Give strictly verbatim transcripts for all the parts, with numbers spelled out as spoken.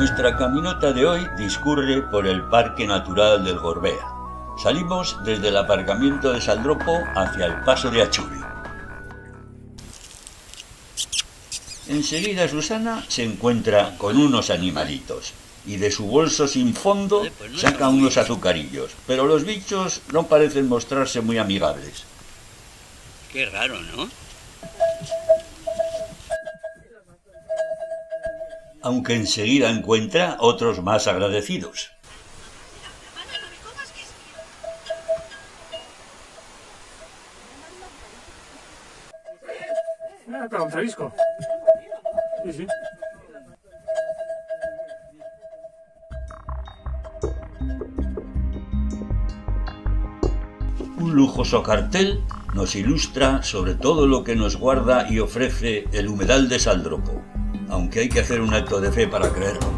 Nuestra caminata de hoy discurre por el Parque Natural del Gorbea. Salimos desde el aparcamiento de Saldropo hacia el paso de Achuri. Enseguida Susana se encuentra con unos animalitos y de su bolso sin fondo saca unos azucarillos, pero los bichos no parecen mostrarse muy amigables. Qué raro, ¿no? Aunque enseguida encuentra otros más agradecidos. Ah, para un chavisco. Sí, sí. Un lujoso cartel nos ilustra sobre todo lo que nos guarda y ofrece el humedal de Saldropo, aunque hay que hacer un acto de fe para creerlo.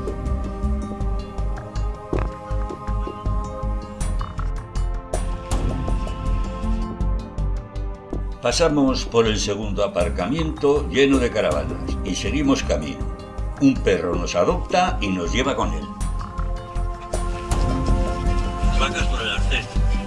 Pasamos por el segundo aparcamiento lleno de caravanas y seguimos camino. Un perro nos adopta y nos lleva con él. Las vacas por el arcén.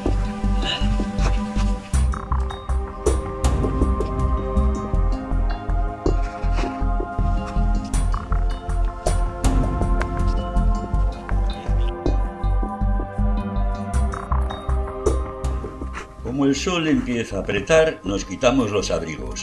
Como el sol empieza a apretar, nos quitamos los abrigos.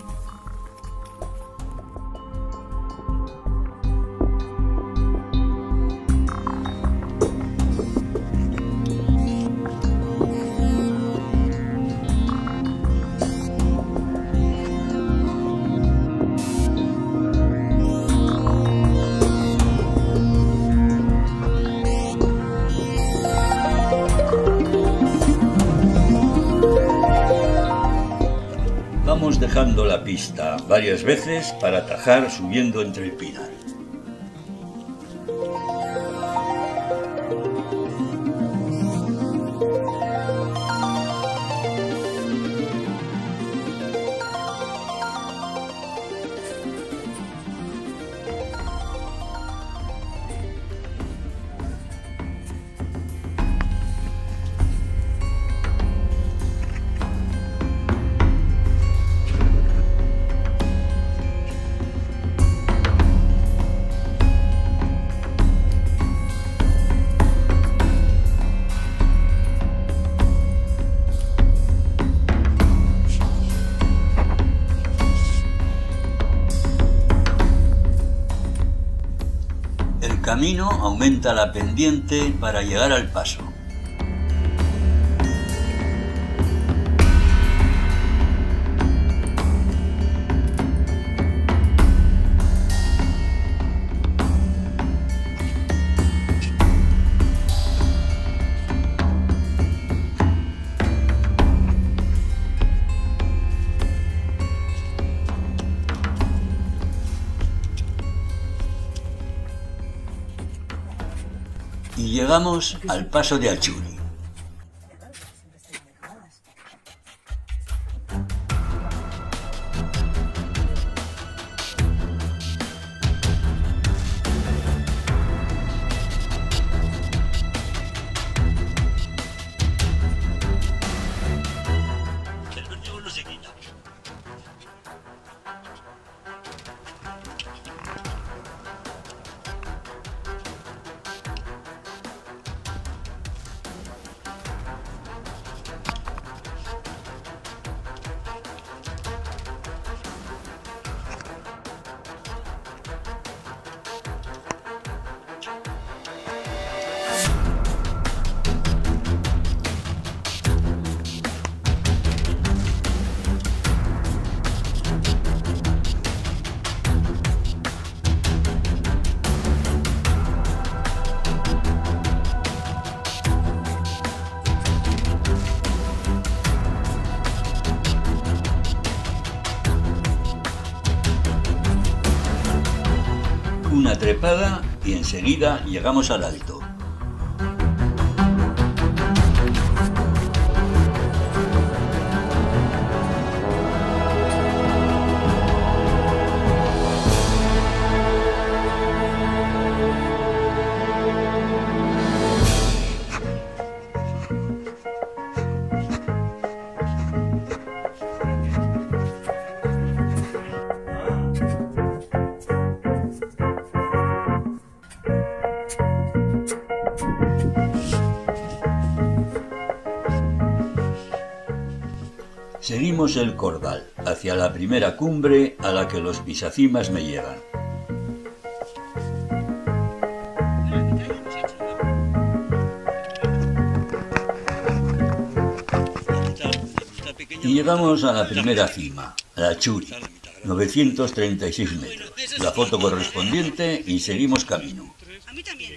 Vamos dejando la pista varias veces para atajar subiendo entre el pinar. El camino aumenta la pendiente para llegar al paso. Y llegamos al paso de Achuri. El vértigo no se quita. Una trepada y enseguida llegamos al alto. Seguimos el cordal hacia la primera cumbre a la que los pisacimas me llevan. Y llegamos a la primera cima, la Churi, novecientos treinta y seis metros. La foto correspondiente y seguimos camino. A mí también.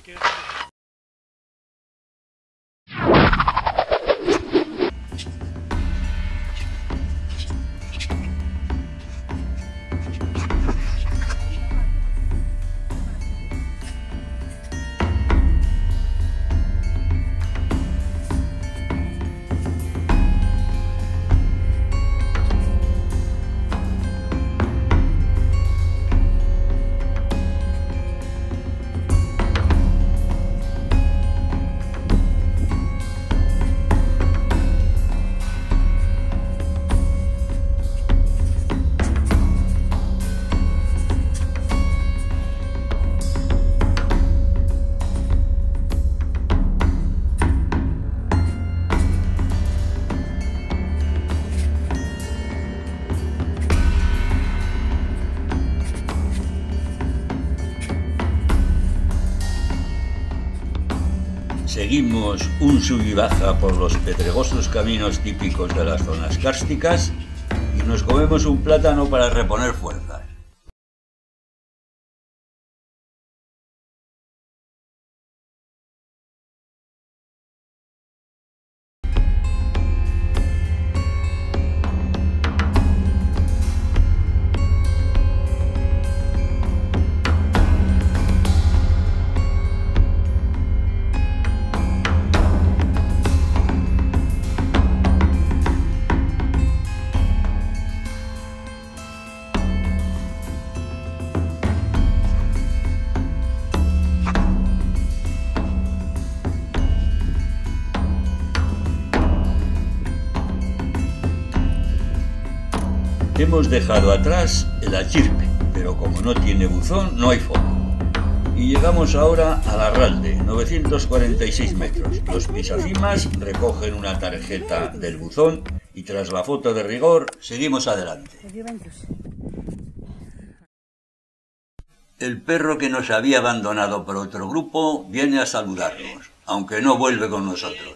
Seguimos un sub y baja por los pedregosos caminos típicos de las zonas kársticas y nos comemos un plátano para reponer fuerzas. Hemos dejado atrás el Achirpe, pero como no tiene buzón, no hay foto. Y llegamos ahora a la Ralde, novecientos cuarenta y seis metros. Los pisacimas recogen una tarjeta del buzón y tras la foto de rigor, seguimos adelante. El perro que nos había abandonado por otro grupo viene a saludarnos, aunque no vuelve con nosotros.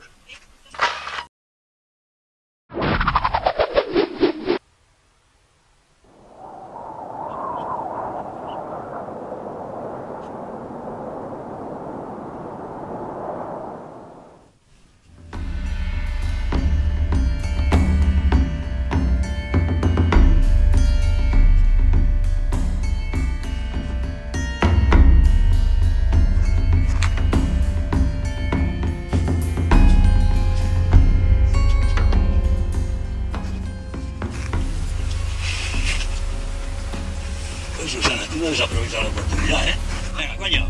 Susana, tú no desaprovechas la oportunidad, ¿eh? Venga, coño.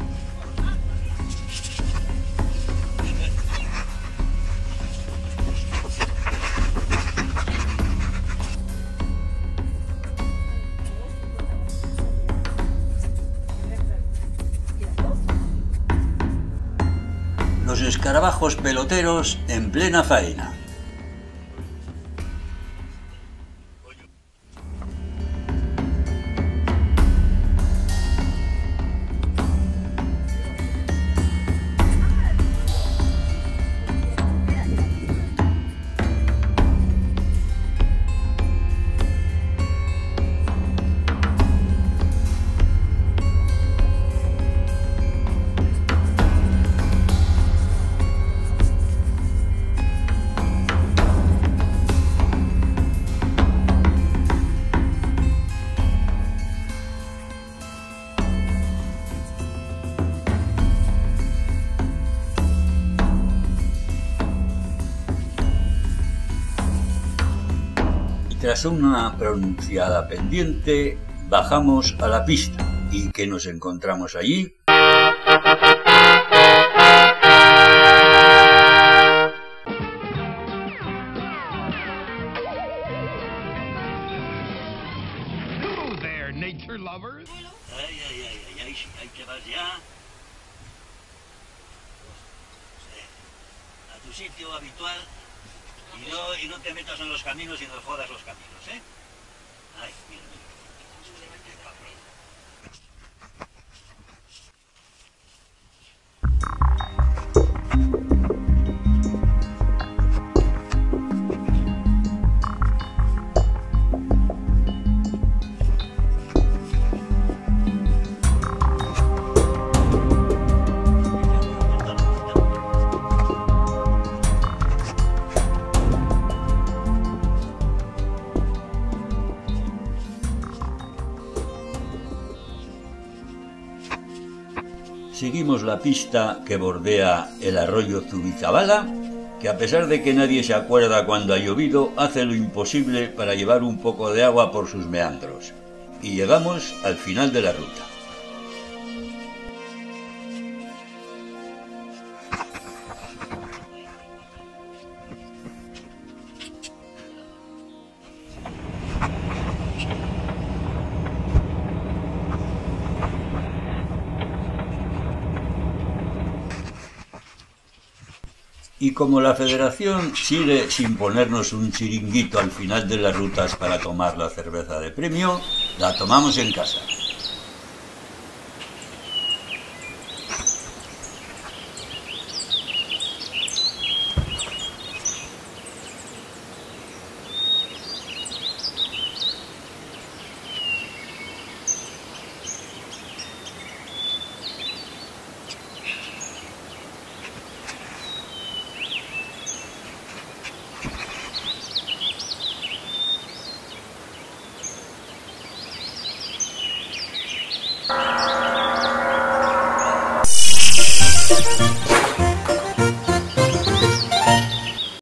Los escarabajos peloteros en plena faena. Tras una pronunciada pendiente, bajamos a la pista. ¿Y qué nos encontramos allí? Hello there, nature lovers. Ay, ay, ay, ay, ay, sí, ahí te vas ya. Sí. A tu sitio habitual. Y no, y no te metas en los caminos y no jodas los caminos, ¿eh? Ay, mira, mira. Seguimos la pista que bordea el arroyo Zubizabala, que a pesar de que nadie se acuerda cuando ha llovido, hace lo imposible para llevar un poco de agua por sus meandros. Y llegamos al final de la ruta. Y como la Federación sigue sin ponernos un chiringuito al final de las rutas para tomar la cerveza de premio, la tomamos en casa. Thank you.